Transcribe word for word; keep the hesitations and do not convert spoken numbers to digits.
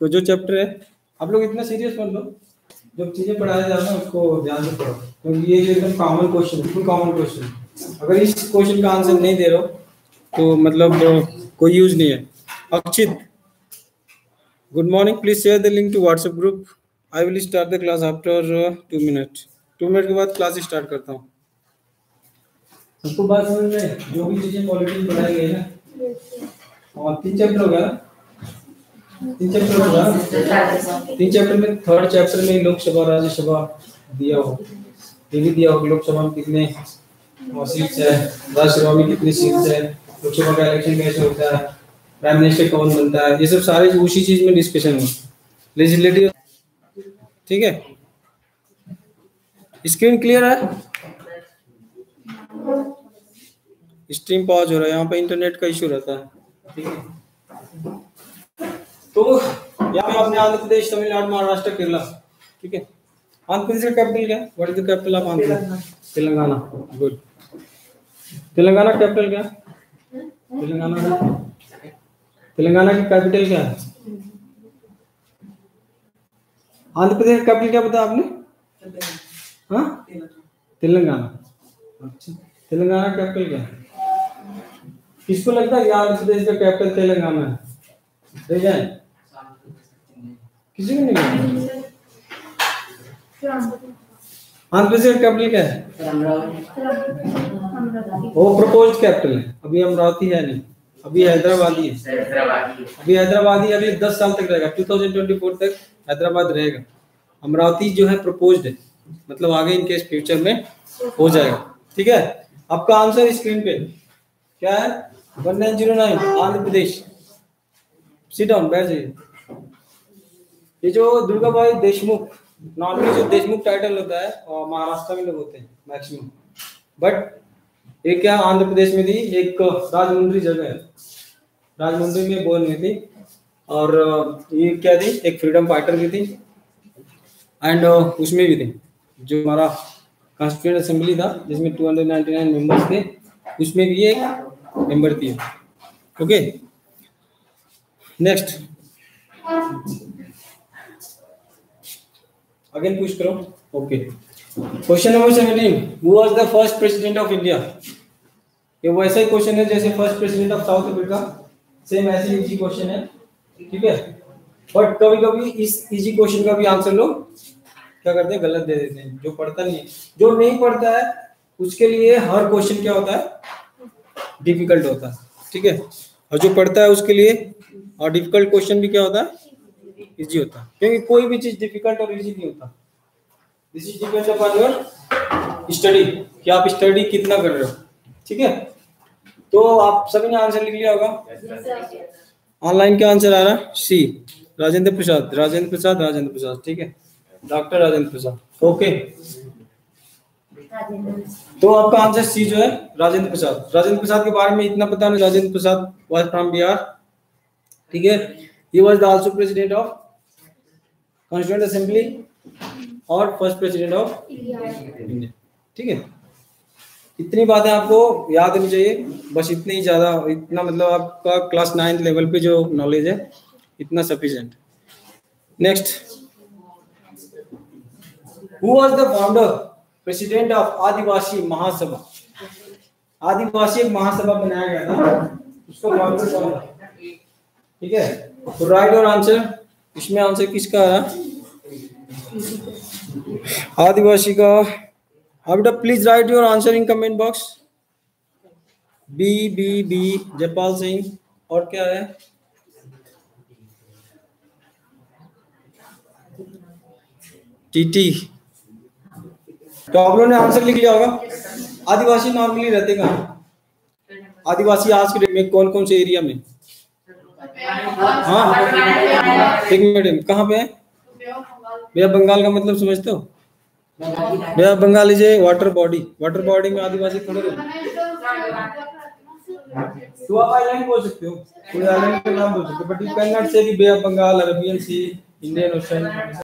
तो जो चैप्टर है आप लोग इतना सीरियस मत लो, जब चीजें पढ़ाया जाए ना उसको ध्यान से पढ़ो, क्योंकि ये एकदम कॉमन क्वेश्चन, बिल्कुल कॉमन क्वेश्चन। अगर इस क्वेश्चन का आंसर नहीं दे रहे हो तो मतलब कोई यूज नहीं है। Akshit, good morning, please share the link to WhatsApp group. I will start the class after two minute. Two minute के बाद क्लास स्टार्ट करता हूँ। सबको बात समझ में, जो भी चीजें पॉलिटिक्स पढ़ाई गई है और तीन चैप्टर हो गया, तीन चैप्टर हो गया, तीन चैप्टर में थर्ड चैप्टर में लोकसभा राज्यसभा दिया हो, ये भी दिया हो लोकसभा में कितने सीट्स है, राज्यसभा में कितनी सीट्स है, लोकसभा का इलेक्शन कैसे होता है, प्राइम मिनिस्टर कौन बनता है, ये सब सारे उसी चीज में डिस्कशन हो। लेजिस्लेटिव, ठीक है। स्क्रीन क्लियर है? स्ट्रीम पॉज हो रहा है, यहाँ पे इंटरनेट का इशू रहता है, ठीक है। तो यहाँ पे आपने आंध्र प्रदेश, तमिलनाडु, महाराष्ट्र, केरला, ठीक है। आंध्र प्रदेश का कैपिटल क्या है? What is the capital of Andhra Pradesh? Telangana. Good. Telangana capital क्या है? तेलंगाना, तेलंगाना की कैपिटल क्या है? आंध्र प्रदेश का कैपिटल क्या बताया आपने? हाँ, तेलंगाना। अच्छा, तेलंगाना कैपिटल क्या है? किसको लगता है कि आंध्र प्रदेश का कैपिटल तेलंगाना है? दे जाए किसी को नहीं लगता। आंध्र प्रदेश का कैपिटल क्या है? वो प्रपोज्ड कैपिटल है, अभी अमरावती है नहीं, अभी हैदराबादी है। अभी हैदराबादी अभी दस साल तक रहेगा, दो हज़ार चौबीस तक हैदराबाद रहेगा। अमरावती जो है प्रपोज्ड है, मतलब आगे इनके फ्यूचर में हो जाएगा, ठीक है। आपका आंसर स्क्रीन पे क्या है? One nine zero nine Andhra Pradesh. Sit down, बैठ जाइए। ये जो दुर्गा भाई देशमुख, नॉर्मली जो देशमुख टाइटल होता है और महाराष्ट्र में लोग होते हैं मैक्सिमम, बट ये क्या आंध्र प्रदेश में थी, एक राजमुंद्री जगह है, राजमुंद्री में बोर्न हुई थी। और ये क्या थी, एक फ्रीडम फाइटर भी थी, एंड उसमें भी थी जो हमारा कॉन्स्टिट्यूएंट असेंबली था जिसमें दो सौ निन्यानवे मेंबर्स थे, उसमें भी एक मेंबर थी। ओके, नेक्स्ट अगेन पूछ करो। Okay, question number seventeen, who was the first president of India? ये वैसा ही क्वेश्चन है जैसे first president of South Africa, same ऐसे इजी क्वेश्चन है, ठीक है। बट कभी कभी इस इजी क्वेश्चन का भी आंसर लोग क्या करते हैं, गलत दे देते हैं, जो पढ़ता नहीं है। जो नहीं पढ़ता है उसके लिए हर क्वेश्चन क्या होता है, डिफिकल्ट होता है, ठीक है। और जो पढ़ता है उसके लिए और डिफिकल्ट क्वेश्चन भी क्या होता है, इजी होता है, क्योंकि कोई भी चीज डिफिकल्ट और इजी नहीं होता। This is depends upon your study, कि आप स्टडी कितना कर रहे हो, ठीक है। तो आप सभी ने आंसर लिख लिया होगा। ऑनलाइन क्या आंसर आ रहा है? सी, राजेंद्र प्रसाद, राजेंद्र प्रसाद, राजेंद्र प्रसाद, ठीक है, डॉक्टर राजेंद्र प्रसाद। ओके, तो आपका आंसर सी जो है राजेंद्र प्रसाद। राजेंद्र प्रसाद के बारे में इतना पता नहीं, राजेंद्र प्रसाद वाज फ्रॉम बिहार, ठीक है। He was also president of constituent assembly और फर्स्ट प्रेसिडेंट ऑफ इंडिया, ठीक है। इतनी बातें आपको याद होनी चाहिए, बस इतनी ही ज्यादा, इतना मतलब आपका क्लास नाइन्थ लेवल पे जो नॉलेज है इतना sufficient. Next, who was the founder president of Adivasi Mahasabha? आदिवासी एक महासभा बनाया गया था, उसको फाउंडर कौन था, ठीक है। तो राइट और आंसर, इसमें आंसर किसका आ रहा? आदिवासी का। हाँ बेटा, please write your answer in comment box. B B B Jaipal Singh, और क्या है? टीटी। तो आप लोगों ने आंसर लिख लिया होगा। आदिवासी नॉर्मली रहते कहाँ? आदिवासी आज के डेट में कौन कौन से एरिया में? हाँ, एक मिनट, कहाँ पे है? भैया बंगाल का मतलब समझते हो? भैया Bengal is a water body, water body में आदिवासी थोड़े रहते। तो आप आइलैंड बोल सकते हो, कोई आइलैंड का नाम बोल सकते हो, but you can not say कि bay of Bengal, Arabian sea, Indian ocean.